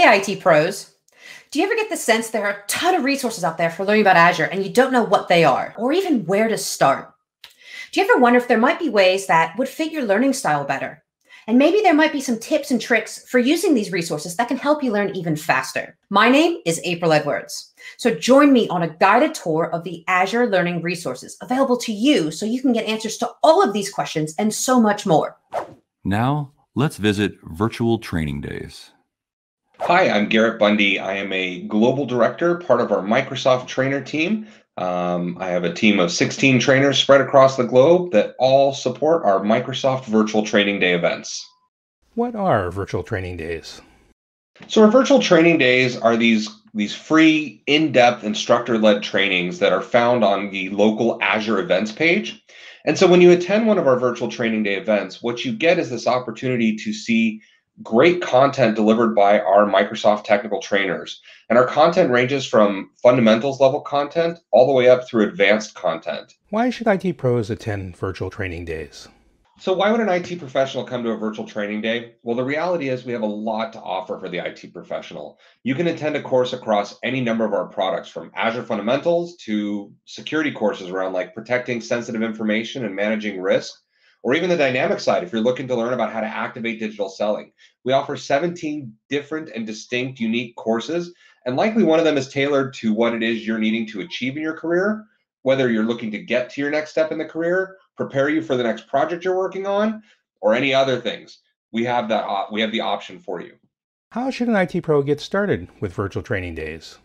Hey, IT pros. Do you ever get the sense there are a ton of resources out there for learning about Azure and you don't know what they are or even where to start? Do you ever wonder if there might be ways that would fit your learning style better? And maybe there might be some tips and tricks for using these resources that can help you learn even faster. My name is April Edwards. So join me on a guided tour of the Azure learning resources available to you so you can get answers to all of these questions and so much more. Now, let's visit virtual training days. Hi, I'm Garrett Bundy. I am a global director, part of our Microsoft trainer team. I have a team of 16 trainers spread across the globe that all support our Microsoft Virtual Training Day events. What are virtual training days? So our virtual training days are these free, in-depth instructor-led trainings that are found on the local Azure events page. And so when you attend one of our virtual training day events, what you get is this opportunity to see great content delivered by our Microsoft technical trainers. And our content ranges from fundamentals level content all the way up through advanced content. Why should IT pros attend virtual training days? So why would an IT professional come to a virtual training day? Well, the reality is we have a lot to offer for the IT professional. You can attend a course across any number of our products, from Azure fundamentals to security courses around like protecting sensitive information and managing risk, or even the dynamic side if you're looking to learn about how to activate digital selling. We offer 17 different and distinct unique courses, and likely one of them is tailored to what it is you're needing to achieve in your career, whether you're looking to get to your next step in the career, prepare you for the next project you're working on, or any other things. We have the option for you. How should an IT pro get started with virtual training days?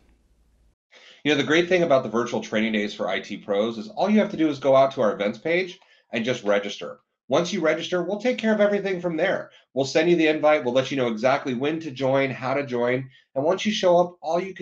You know, the great thing about the virtual training days for IT pros is all you have to do is go out to our events page and just register. Once you register, we'll take care of everything from there. We'll send you the invite. We'll let you know exactly when to join, how to join. And once you show up, all you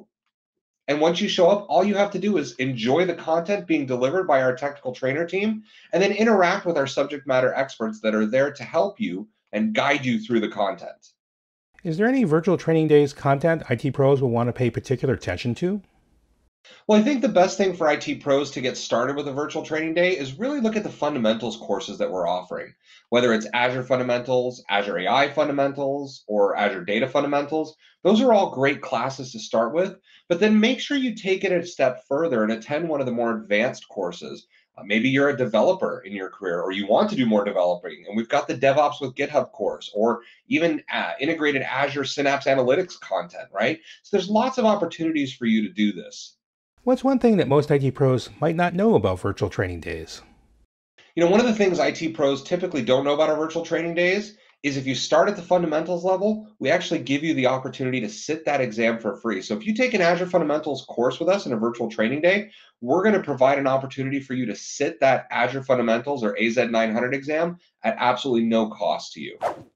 have to do is enjoy the content being delivered by our technical trainer team, and then interact with our subject matter experts that are there to help you and guide you through the content. Is there any virtual training days content IT pros will want to pay particular attention to? Well, I think the best thing for IT pros to get started with a virtual training day is really look at the fundamentals courses that we're offering, whether it's Azure Fundamentals, Azure AI Fundamentals, or Azure Data Fundamentals. Those are all great classes to start with, but then make sure you take it a step further and attend one of the more advanced courses. Maybe you're a developer in your career, or you want to do more developing, and we've got the DevOps with GitHub course, or even integrated Azure Synapse Analytics content, right? So there's lots of opportunities for you to do this. What's one thing that most IT pros might not know about virtual training days? You know, one of the things IT pros typically don't know about our virtual training days is if you start at the fundamentals level, we actually give you the opportunity to sit that exam for free. So if you take an Azure Fundamentals course with us in a virtual training day, we're going to provide an opportunity for you to sit that Azure Fundamentals or AZ900 exam at absolutely no cost to you.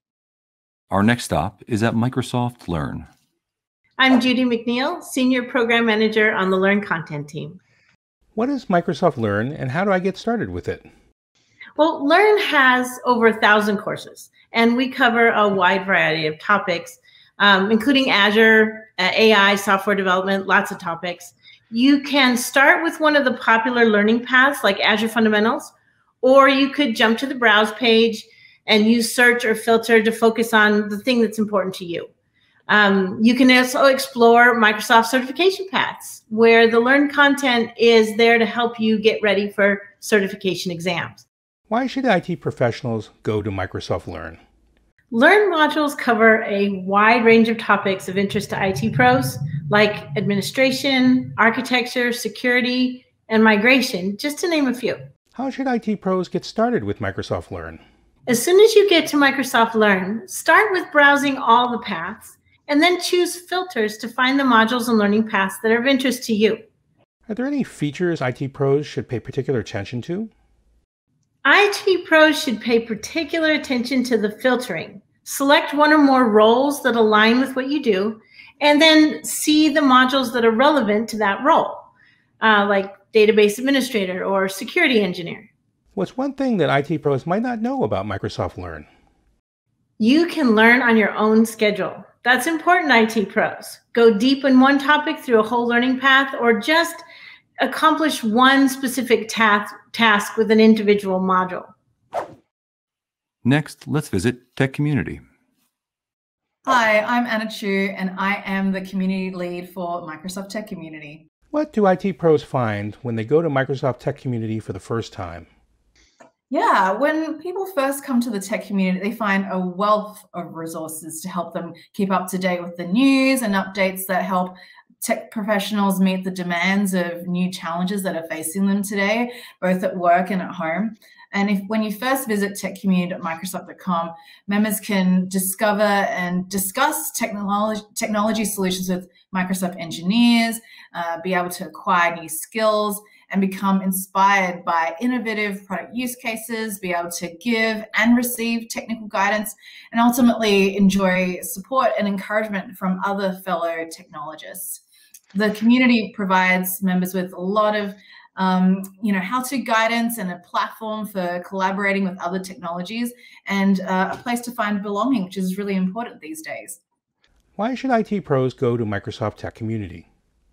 Our next stop is at Microsoft Learn. I'm Judy McNeil, Senior Program Manager on the Learn Content team. What is Microsoft Learn and how do I get started with it? Well, Learn has over 1,000 courses, and we cover a wide variety of topics, including Azure, AI, software development, lots of topics. You can start with one of the popular learning paths like Azure Fundamentals, or you could jump to the Browse page and use search or filter to focus on the thing that's important to you. You can also explore Microsoft certification paths, where the Learn content is there to help you get ready for certification exams. Why should IT professionals go to Microsoft Learn? Learn modules cover a wide range of topics of interest to IT pros, like administration, architecture, security, and migration, just to name a few. How should IT pros get started with Microsoft Learn? As soon as you get to Microsoft Learn, start with browsing all the paths, and then choose filters to find the modules and learning paths that are of interest to you. Are there any features IT pros should pay particular attention to? IT pros should pay particular attention to the filtering. Select one or more roles that align with what you do, and then see the modules that are relevant to that role, like database administrator or security engineer. What's one thing that IT pros might not know about Microsoft Learn? You can learn on your own schedule. That's important, IT pros. Go deep in one topic through a whole learning path, or just accomplish one specific task with an individual module. Next, let's visit Tech Community. Hi, I'm Anna Chu, and I am the community lead for Microsoft Tech Community. What do IT pros find when they go to Microsoft Tech Community for the first time? Yeah, when people first come to the tech community, they find a wealth of resources to help them keep up to date with the news and updates that help tech professionals meet the demands of new challenges that are facing them today, both at work and at home. And when you first visit techcommunity.microsoft.com, members can discover and discuss technology solutions with Microsoft engineers, be able to acquire new skills, and become inspired by innovative product use cases, be able to give and receive technical guidance, and ultimately enjoy support and encouragement from other fellow technologists. The community provides members with a lot of how-to guidance and a platform for collaborating with other technologies, and a place to find belonging, which is really important these days. Why should IT pros go to Microsoft Tech Community?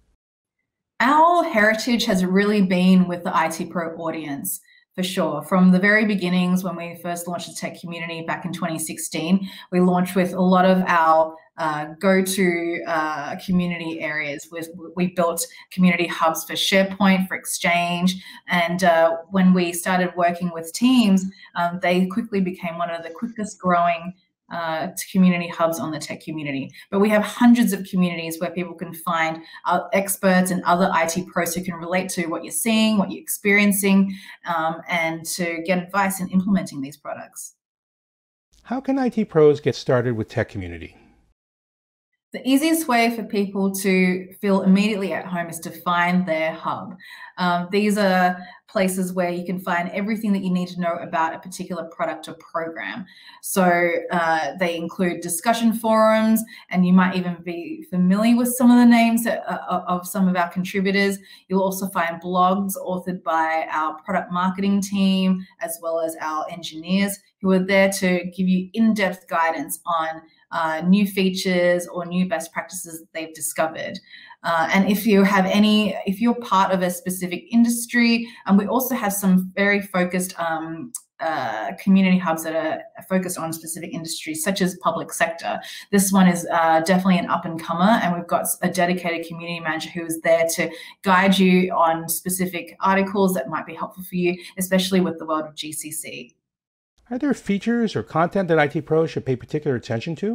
Our heritage has really been with the IT pro audience, for sure. From the very beginnings, when we first launched the tech community back in 2016, we launched with a lot of our go-to community areas. We built community hubs for SharePoint, for Exchange, and when we started working with teams, they quickly became one of the quickest growing community hubs on the tech community. But we have hundreds of communities where people can find experts and other IT pros who can relate to what you're seeing, what you're experiencing, and to get advice in implementing these products. How can IT pros get started with Tech Community? The easiest way for people to feel immediately at home is to find their hub. These are places where you can find everything that you need to know about a particular product or program. So they include discussion forums, and you might even be familiar with some of the names of some of our contributors. You'll also find blogs authored by our product marketing team, as well as our engineers, who are there to give you in-depth guidance on new features or new best practices that they've discovered. And if you're part of a specific industry, and we also have some very focused community hubs that are focused on specific industries, such as public sector. This one is definitely an up and comer, and we've got a dedicated community manager who is there to guide you on specific articles that might be helpful for you, especially with the world of GCC. Are there features or content that IT pros should pay particular attention to?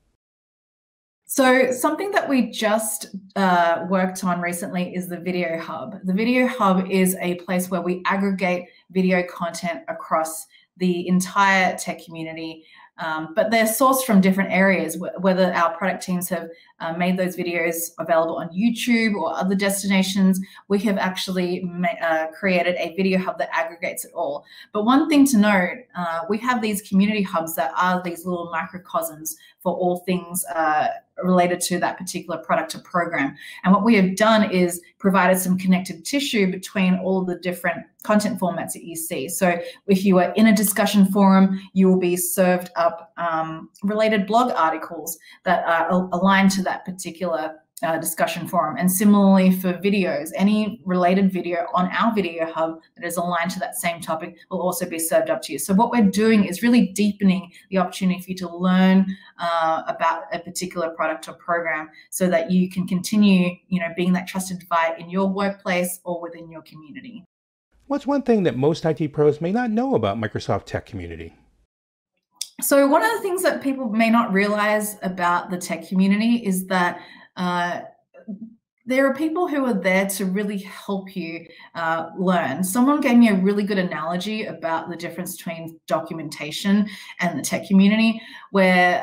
So something that we just worked on recently is the Video Hub. The Video Hub is a place where we aggregate video content across the entire tech community, but they're sourced from different areas, whether our product teams have made those videos available on YouTube or other destinations. We have actually created a video hub that aggregates it all. But one thing to note, we have these community hubs that are these little microcosms for all things related to that particular product or program. And what we have done is provided some connective tissue between all the different content formats that you see. So if you are in a discussion forum, you will be served up related blog articles that are aligned to that particular discussion forum. And similarly for videos, any related video on our video hub that is aligned to that same topic will also be served up to you. So what we're doing is really deepening the opportunity for you to learn about a particular product or program, so that you can continue, being that trusted advisor in your workplace or within your community. What's one thing that most IT pros may not know about Microsoft Tech Community? So one of the things that people may not realize about the tech community is that there are people who are there to really help you learn. Someone gave me a really good analogy about the difference between documentation and the tech community, where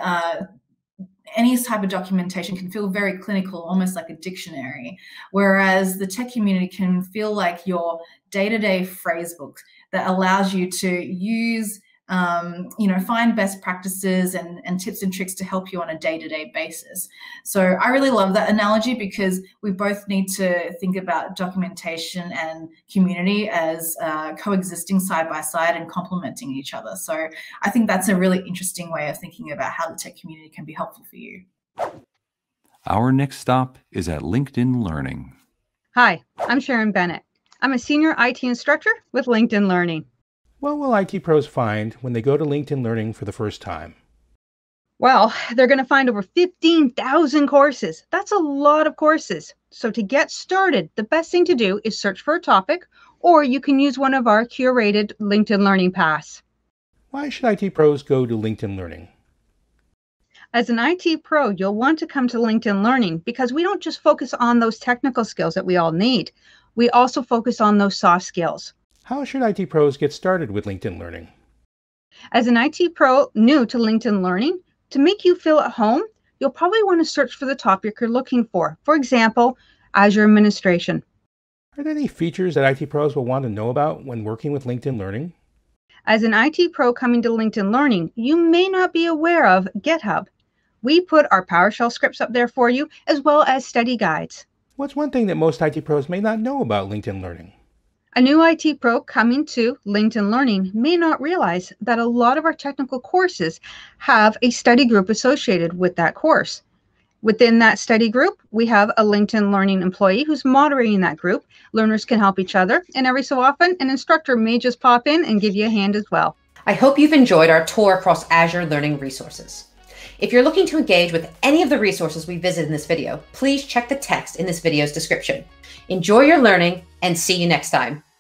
any type of documentation can feel very clinical, almost like a dictionary, whereas the tech community can feel like your day-to-day phrase book that allows you to use find best practices and tips and tricks to help you on a day-to-day basis. So I really love that analogy, because we both need to think about documentation and community as coexisting side by side and complementing each other. So I think that's a really interesting way of thinking about how the tech community can be helpful for you. Our next stop is at LinkedIn Learning. Hi, I'm Sharon Bennett. I'm a senior IT instructor with LinkedIn Learning. What will IT pros find when they go to LinkedIn Learning for the first time? Well, they're going to find over 15,000 courses. That's a lot of courses. So to get started, the best thing to do is search for a topic, or you can use one of our curated LinkedIn Learning Paths. Why should IT pros go to LinkedIn Learning? As an IT pro, you'll want to come to LinkedIn Learning because we don't just focus on those technical skills that we all need. We also focus on those soft skills. How should IT pros get started with LinkedIn Learning? As an IT pro new to LinkedIn Learning, to make you feel at home, you'll probably want to search for the topic you're looking for. For example, Azure administration. Are there any features that IT pros will want to know about when working with LinkedIn Learning? As an IT pro coming to LinkedIn Learning, you may not be aware of GitHub. We put our PowerShell scripts up there for you, as well as study guides. What's one thing that most IT pros may not know about LinkedIn Learning? A new IT pro coming to LinkedIn Learning may not realize that a lot of our technical courses have a study group associated with that course. Within that study group, we have a LinkedIn Learning employee who's moderating that group. Learners can help each other, and every so often, an instructor may just pop in and give you a hand as well. I hope you've enjoyed our tour across Azure learning resources. If you're looking to engage with any of the resources we visited in this video, please check the text in this video's description. Enjoy your learning and see you next time.